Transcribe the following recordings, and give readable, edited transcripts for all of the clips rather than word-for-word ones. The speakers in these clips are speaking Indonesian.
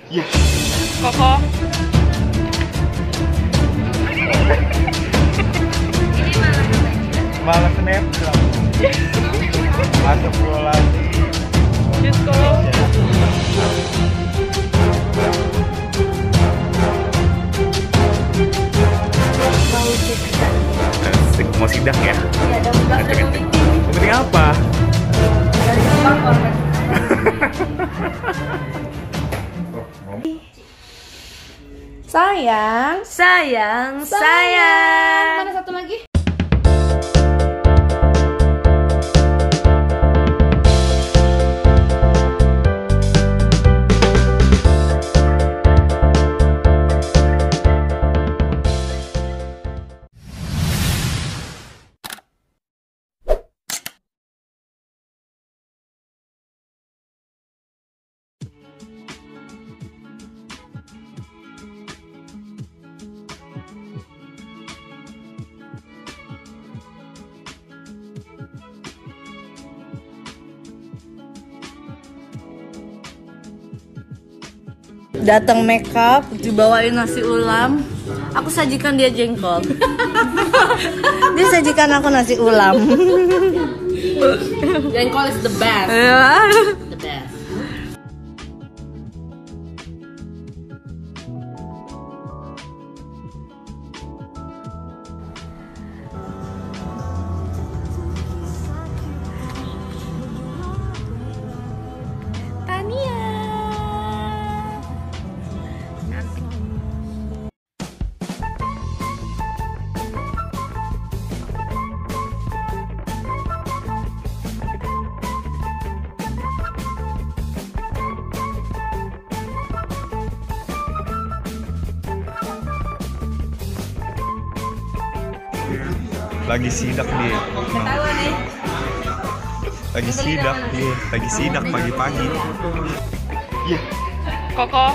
Iya. Koko. Malah snapgram. Astagfirullahaladzim. Disko. Asik, mau sidak ya? Iya, jam 11 ada meeting. Meeting apa? Dari Jepang orang. Sayang, Sayang. mana satu lagi? Datang makeup, dibawain nasi ulam. Aku sajikan dia jengkol. Dia sajikan aku nasi ulam. Jengkol is the best. The best. Lagi sidak dia. Lagi sidak dia. Lagi sidak pagi-pagi. Iya. Koko.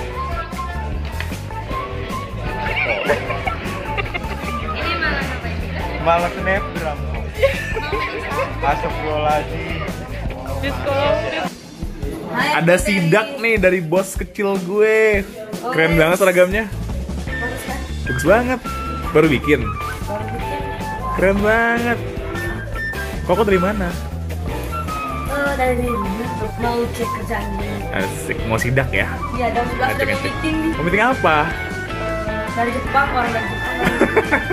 Malah snapgram. Astagfirullahaladzim. Disko. Ada sidak nih dari bos kecil gue. Keren banget seragamnya. Bagus banget. Baru bikin. Keren banget. Koko dari mana? Dari mau cek kerjaan dia. Asik, mau sidak ya? Iya, jam 11 ada meeting. Mau meeting apa? Dari Jepang, orang dari Jepang.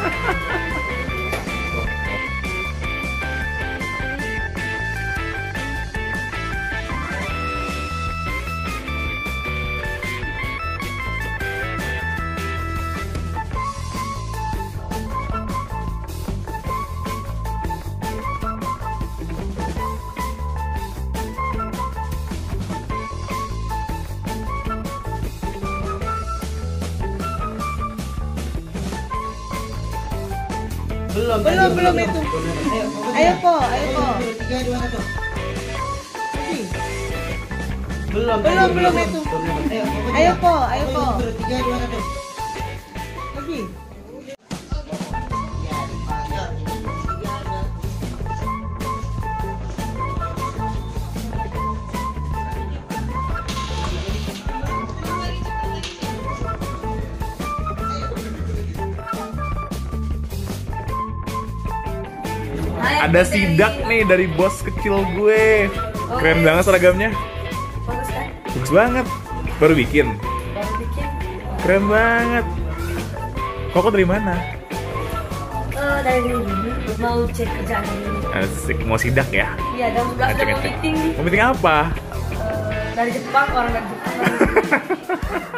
Belum itu. Ayo po. Belum itu. Ayo po. Lagi. Ada sidak nih dari bos kecil gue. Keren banget seragamnya. Bagus kan? Bagus banget. Baru bikin. Baru bikin. Keren banget. Koko dari mana? Dari mau cek kerjaan dia. Asik, mau sidak ya? Iya, jam 11 ada meeting. Mau meeting apa? Dari Jepang, orang dari Jepang.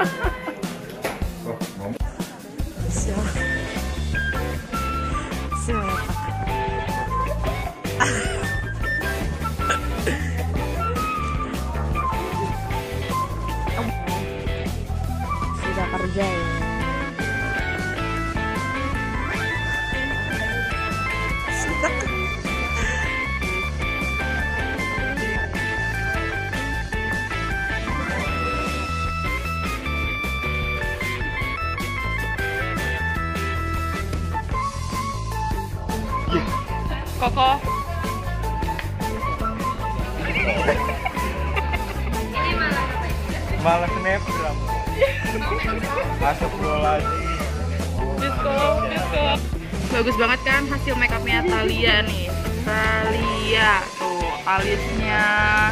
Sudah kerja ya. Koko. Malah snapgram. Astagfirullahaladzim. Bisko. Bagus banget kan hasil makeupnya Thalia nih. Thalia tuh alisnya,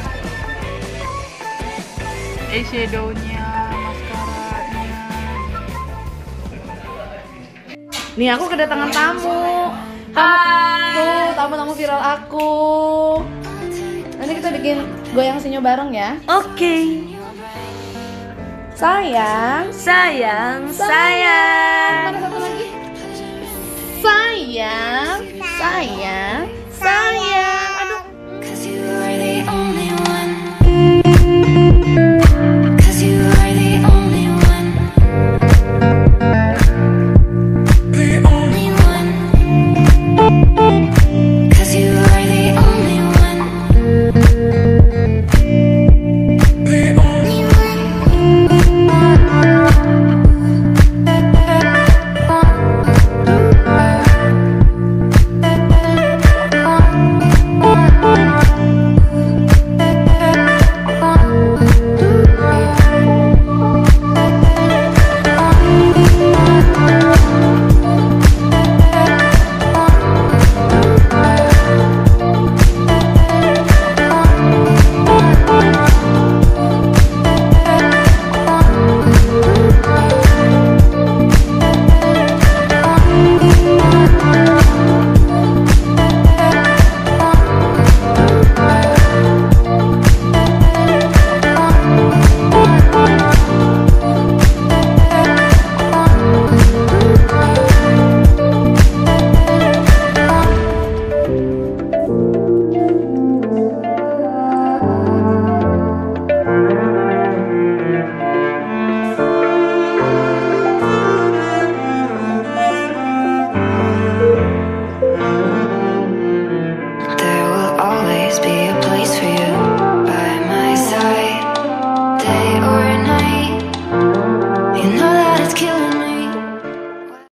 eyeshadownya, mascaranya. Nih aku kedatangan tamu. Tuh tamu-tamu viral aku. Nanti kita bikin goyang sinyo bareng ya. Oke. Sayang. Sayang. Mana satu lagi? Sayang.